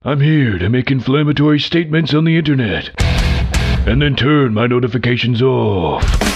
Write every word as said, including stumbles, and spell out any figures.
I'm here to make inflammatory statements on the internet, and then turn my notifications off.